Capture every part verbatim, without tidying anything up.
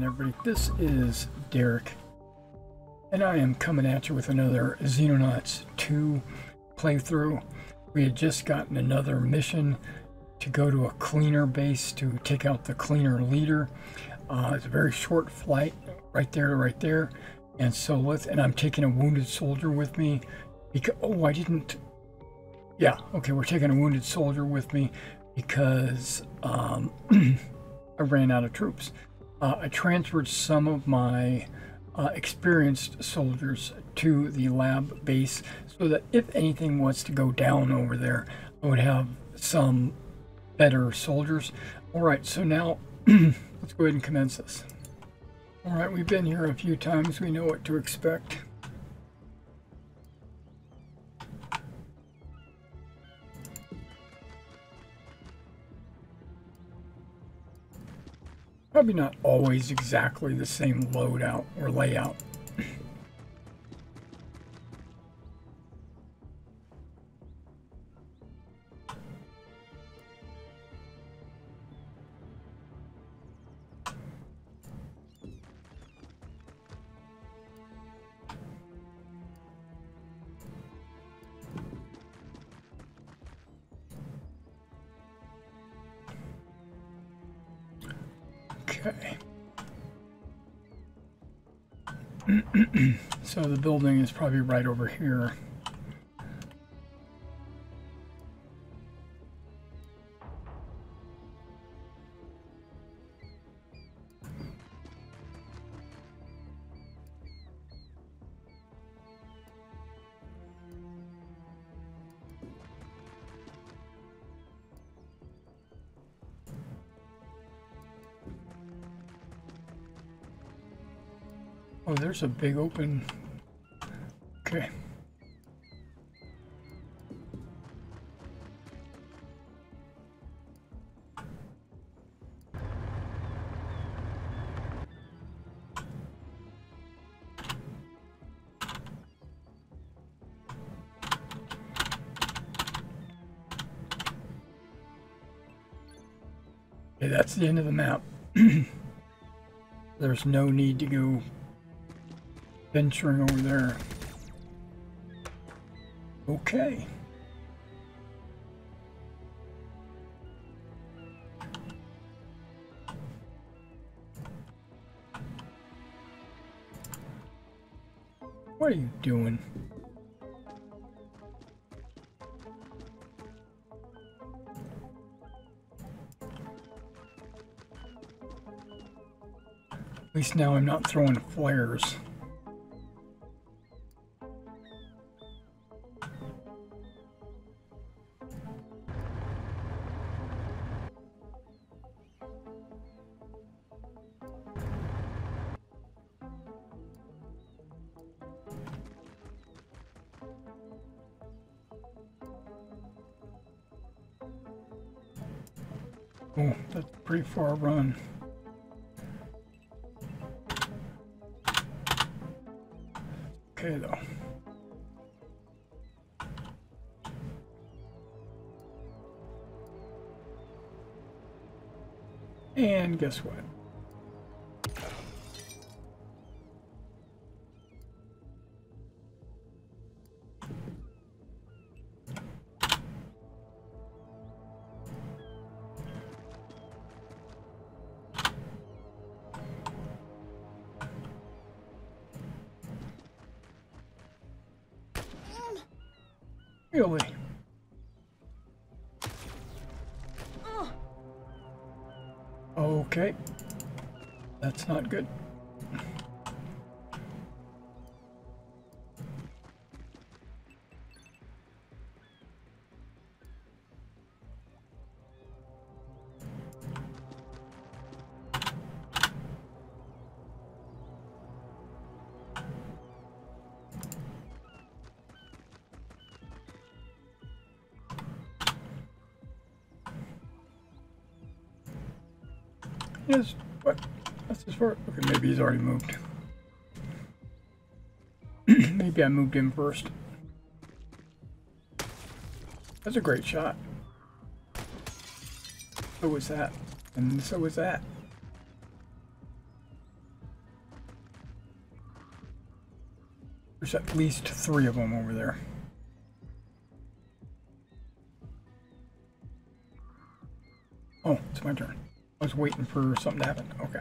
everybody? This is Derek, and I am coming at you with another Xenonauts two playthrough. We had just gotten another mission to go to a cleaner base to take out the cleaner leader. Uh, it's a very short flight, right there to right there, and so let's. And I'm taking a wounded soldier with me because oh, I didn't. Yeah, okay, we're taking a wounded soldier with me because um, I ran out of troops. Uh, I transferred some of my uh, experienced soldiers to the lab base so that if anything was to go down over there, I would have some better soldiers. All right, so now let's go ahead and commence this. All right, we've been here a few times. We know what to expect. Probably not always exactly the same loadout or layout. Okay. So the building is probably right over here. Oh, there's a big open. Okay. Okay, that's the end of the map. There's no need to go venturing over there. Okay. What are you doing? At least now I'm not throwing flares. Oh, that's a pretty far run. Okay, though. And guess what? Really? Okay. That's not good. Yes, what? That's as far. Okay, maybe he's already moved. Maybe I moved him first. That's a great shot. So was that. And so was that. There's at least three of them over there. Oh, it's my turn. I was waiting for something to happen. Okay.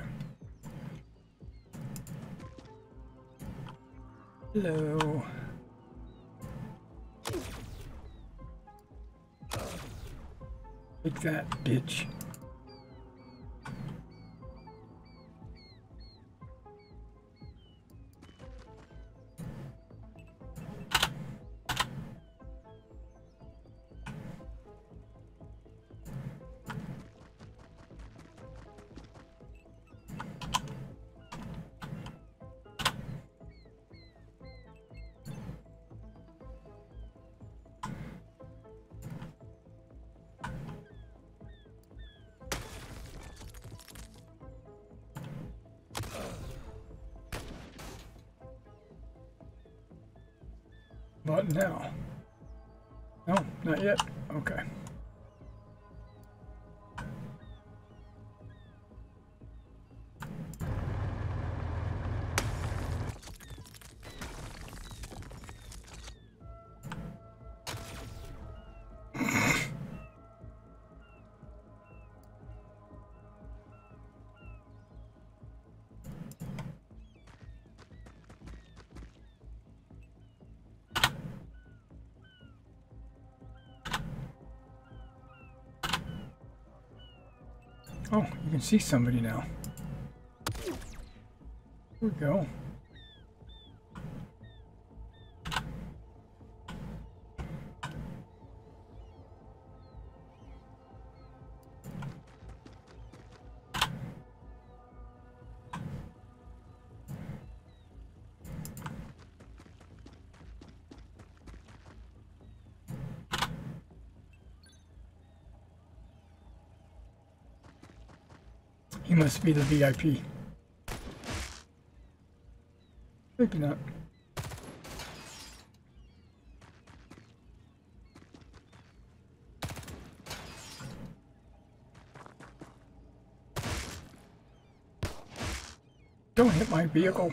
Hello. Take that, bitch. But now. No, not yet. Okay. Oh, you can see somebody now. Here we go. He must be the V I P. Maybe not. Don't hit my vehicle.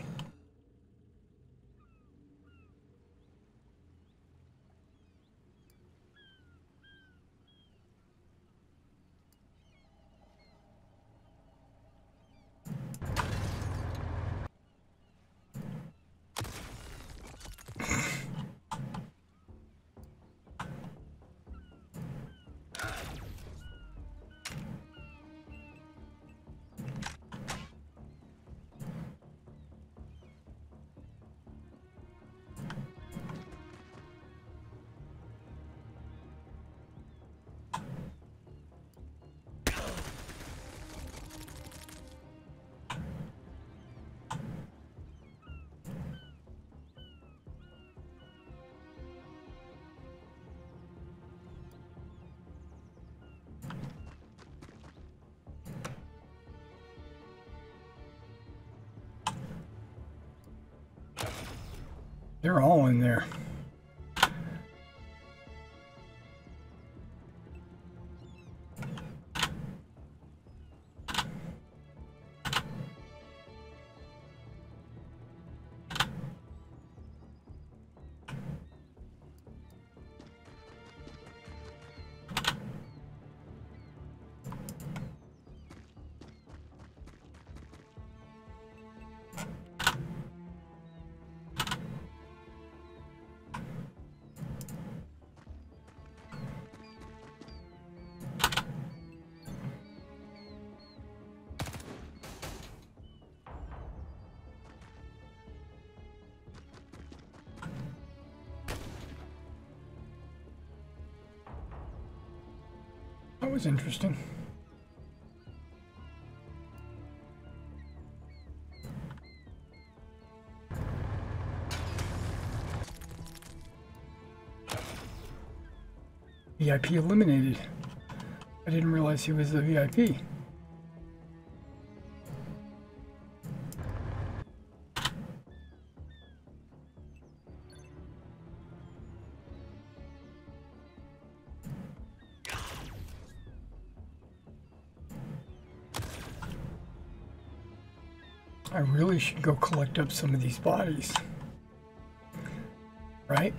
They're all in there. That was interesting. V I P eliminated. I didn't realize he was the V I P. I really should go collect up some of these bodies. right?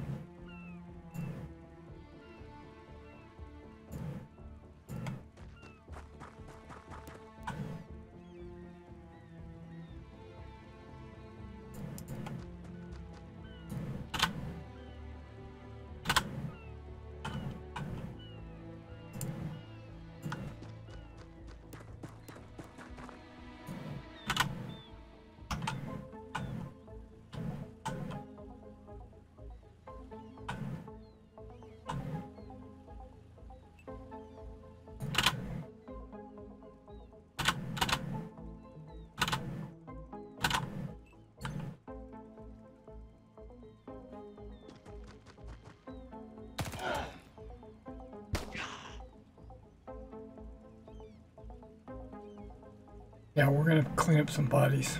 Yeah, we're gonna clean up some bodies.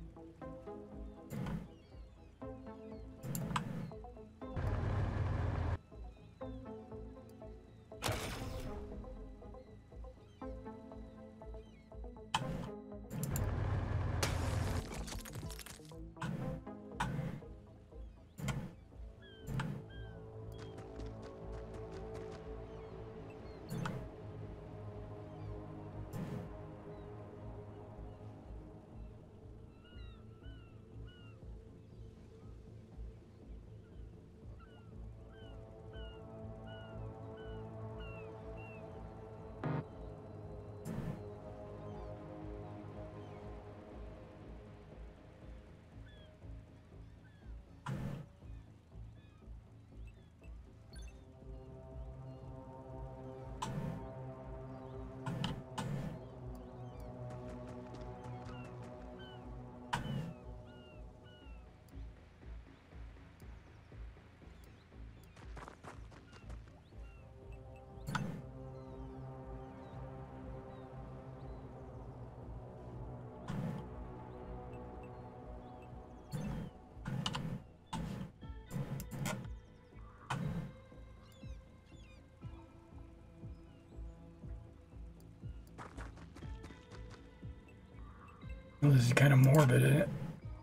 Well, this is kind of morbid, isn't it?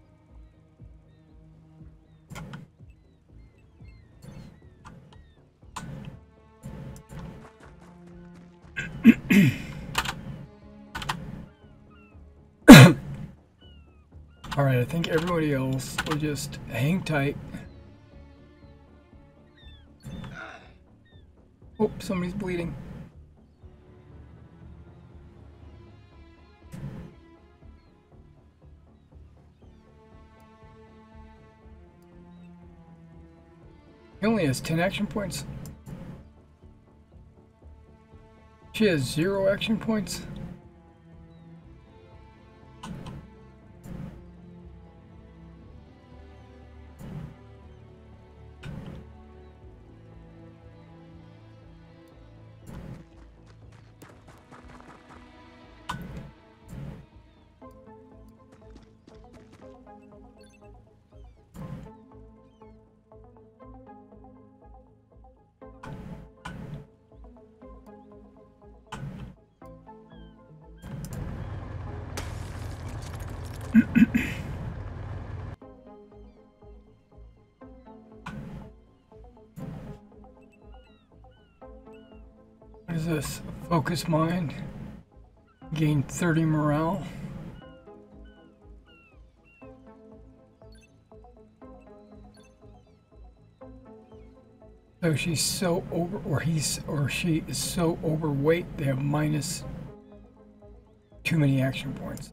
All right, I think everybody else will just hang tight. Oh, somebody's bleeding. He only has ten action points. She has zero action points. What is this? Focus mind. Gain thirty morale. So she's so over, or he's, or she is so overweight, they have minus too many action points.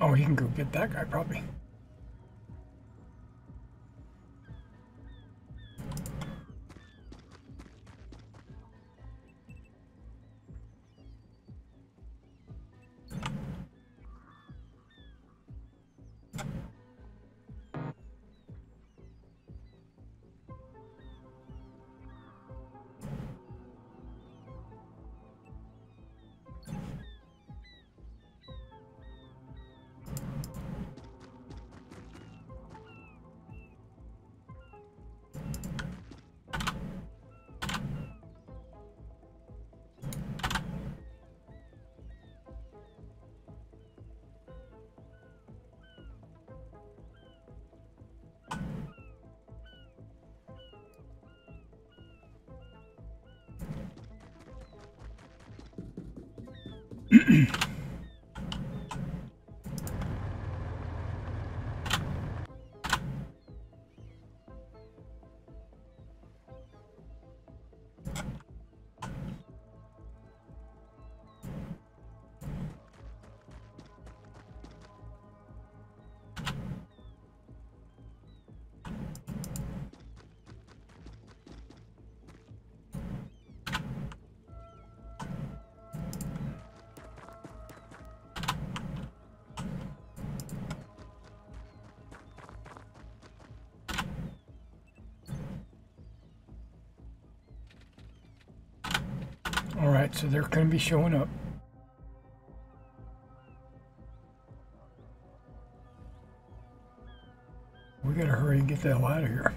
Oh, he can go get that guy probably. All right, so they're going to be showing up. We got to hurry and get the hell out of here.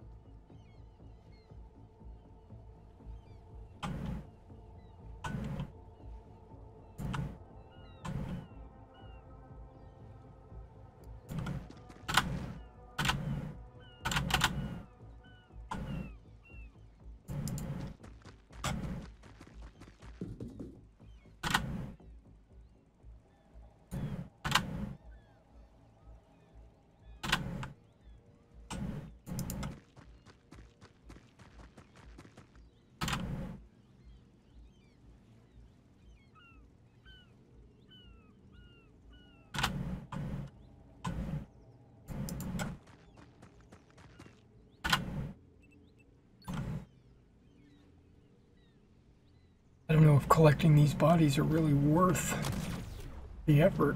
I don't know if collecting these bodies are really worth the effort.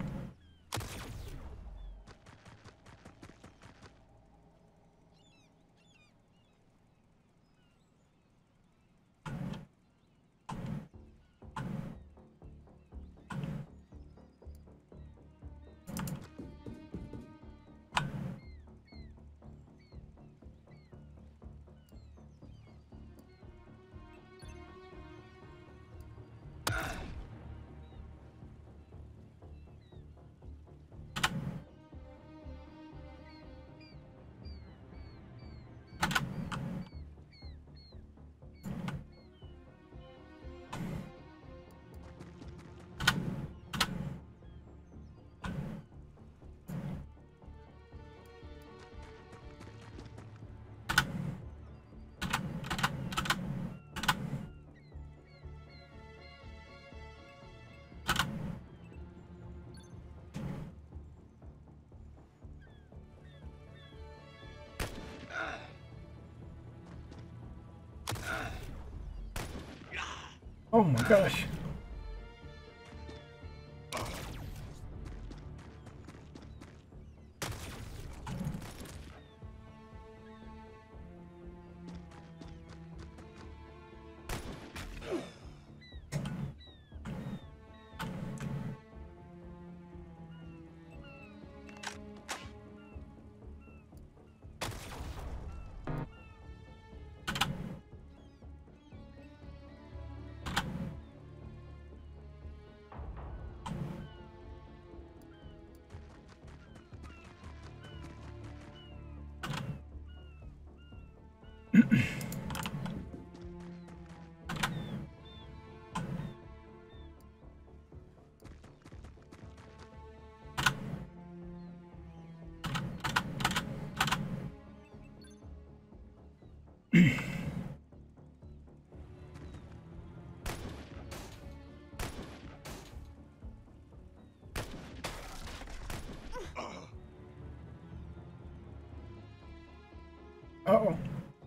Oh my gosh. Uh-oh.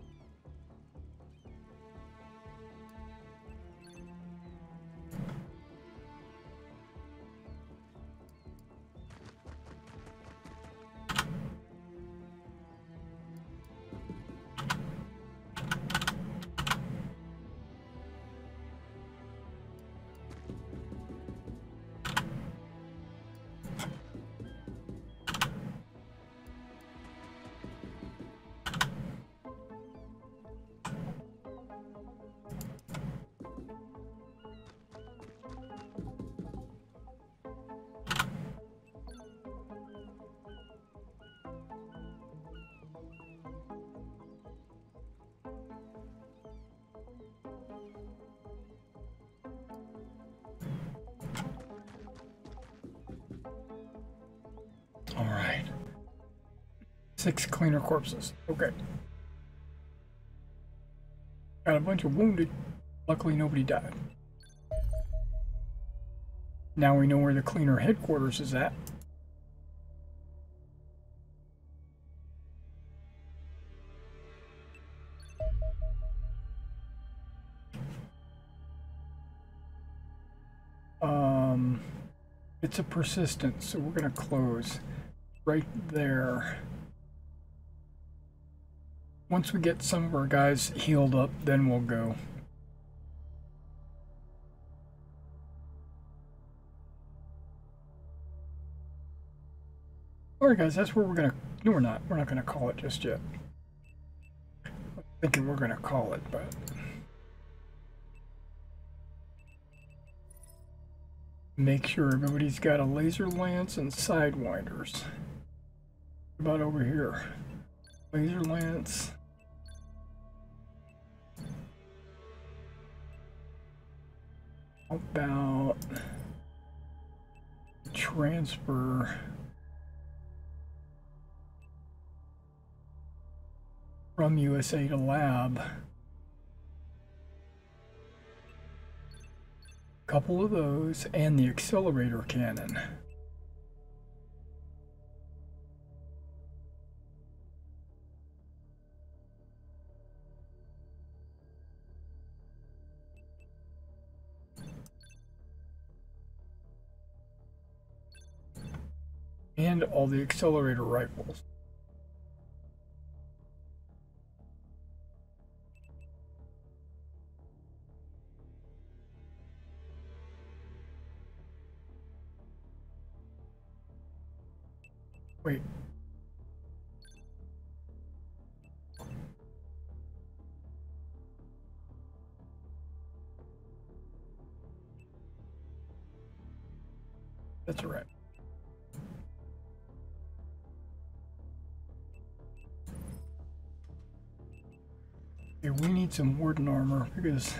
All right. Six cleaner corpses. Okay. Got a bunch of wounded. Luckily, nobody died. Now we know where the cleaner headquarters is at. Um, it's a persistent, so we're going to close right there. Once we get some of our guys healed up, then we'll go. Alright guys, that's where we're gonna... No, we're not. We're not gonna call it just yet. I'm thinking we're gonna call it, but... Make sure everybody's got a laser lance and sidewinders. What about over here? Laser lance... How about transfer from U S A to lab? A couple of those and the accelerator cannon. And all the accelerator rifles. Wait. That's all right. Okay, we need some warden armor because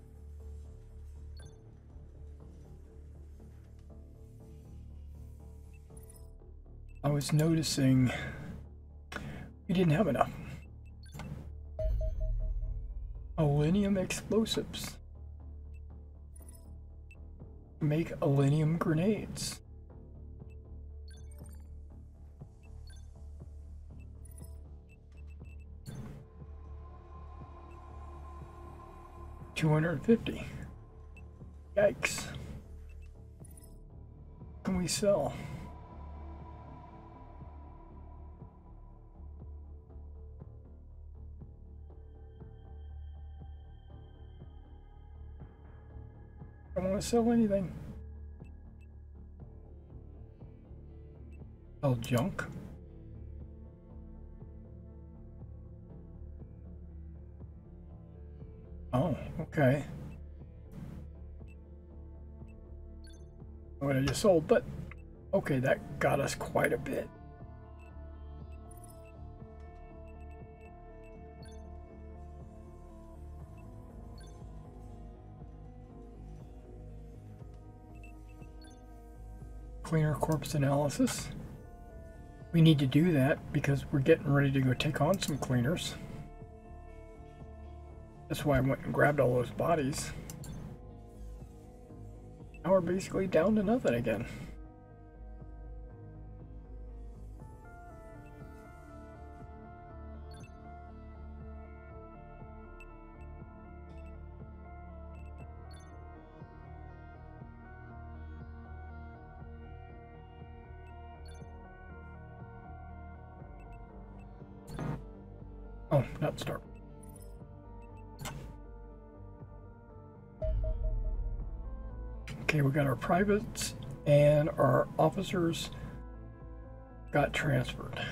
I was noticing we didn't have enough. Alenium explosives. Make alenium grenades. two hundred fifty. Yikes. What can we sell? I don't want to sell anything. Sell junk. Oh, okay. What I just sold, but okay, that got us quite a bit. Cleaner corpse analysis. We need to do that because we're getting ready to go take on some cleaners. That's why I went and grabbed all those bodies. Now we're basically down to nothing again. No, not start. Okay, we got our privates and our officers got transferred.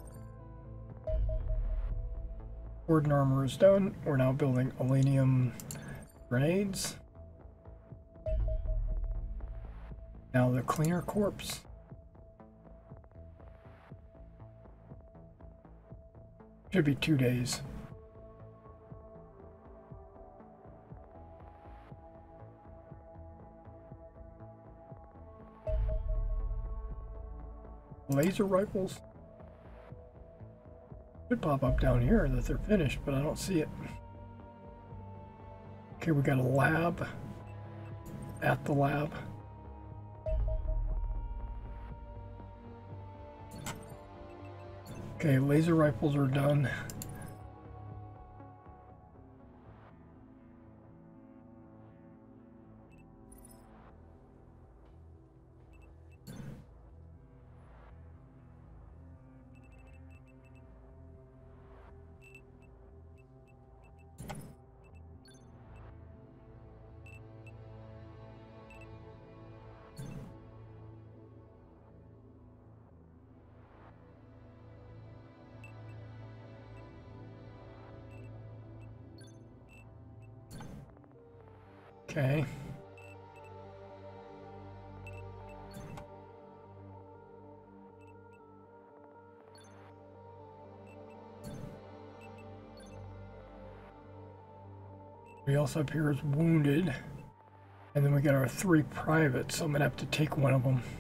Warden armor is done. We're now building Elenium grenades. Now the cleaner corpse. Should be two days. Laser rifles should pop up down here that they're finished, but I don't see it. Okay, we got a lab at the lab. Okay, laser rifles are done. Okay. Everybody else up here is wounded. And then we got our three privates, so I'm gonna have to take one of them.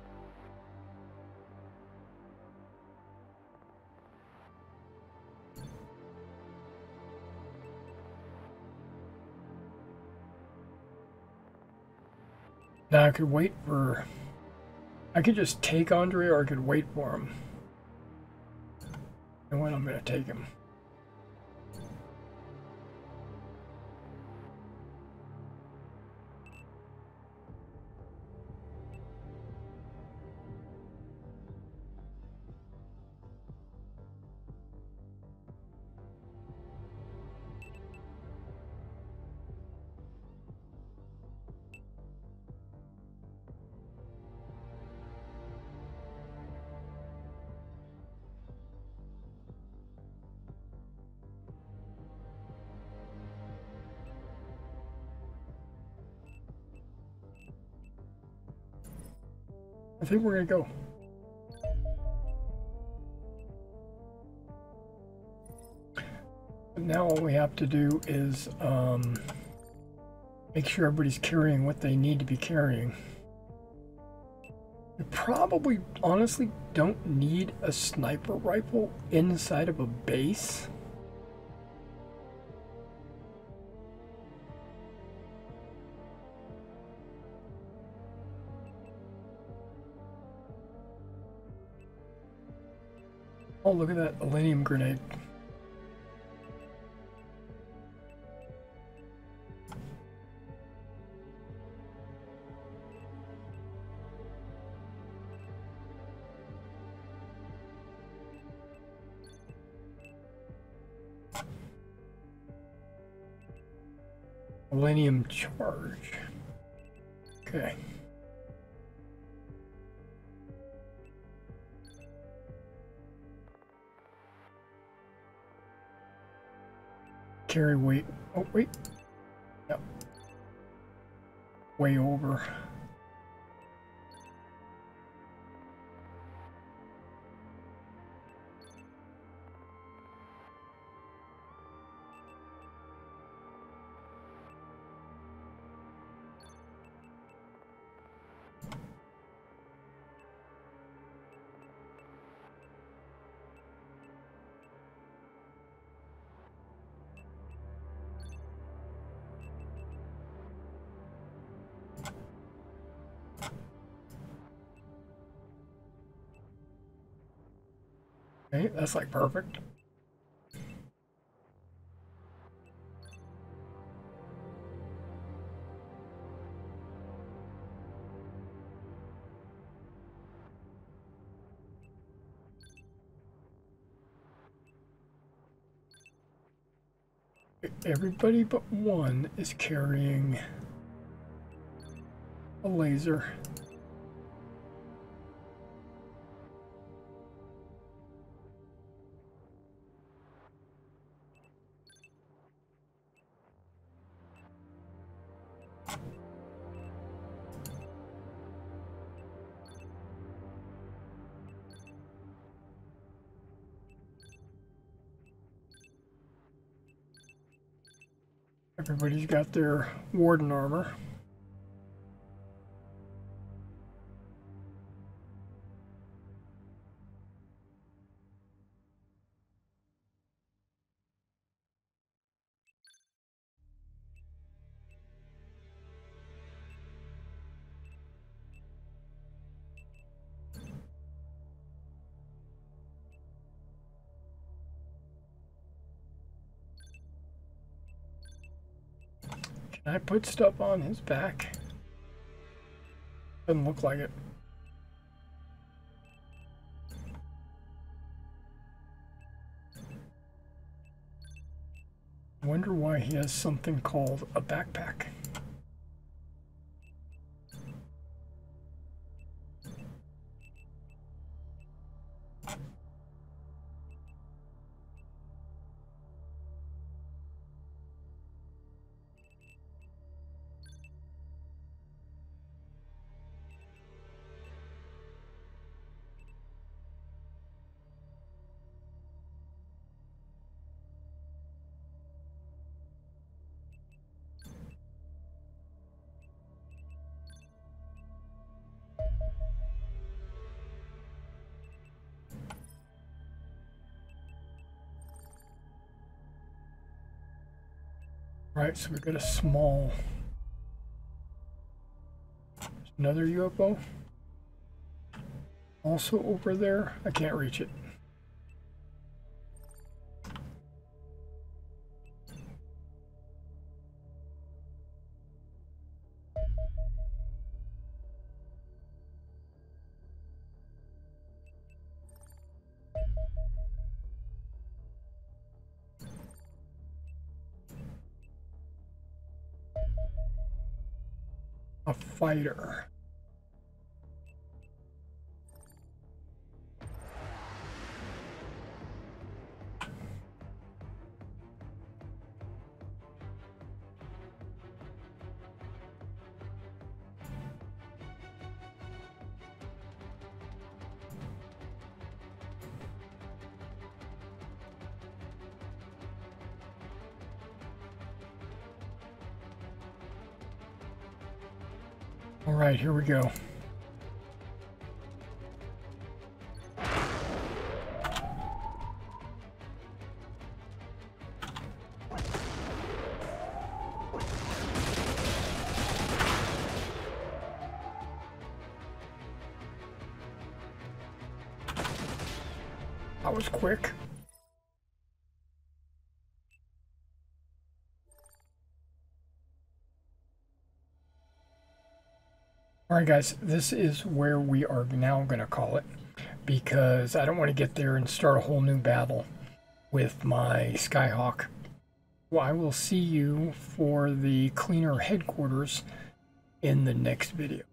Now I could wait for... I could just take Andre, or I could wait for him. And when I'm going to take him. I think we're gonna go. But now all we have to do is um, make sure everybody's carrying what they need to be carrying. You probably, honestly, don't need a sniper rifle inside of a base. Oh, look at that Elenium grenade. Elenium charge. Okay. Carry weight. Oh, wait. Yep. Way over. Okay, that's like perfect. everybody but one is carrying a laser. Everybody's got their warden armor. Can I put stuff on his back? Doesn't look like it. I wonder why he has something called a backpack. Right, so we got a small, another U F O, also over there. I can't reach it. A fighter. All right, here we go. That was quick. All right, guys, this is where we are now going to call it, because I don't want to get there and start a whole new battle with my Skyhawk. Well, I will see you for the cleaner headquarters in the next video.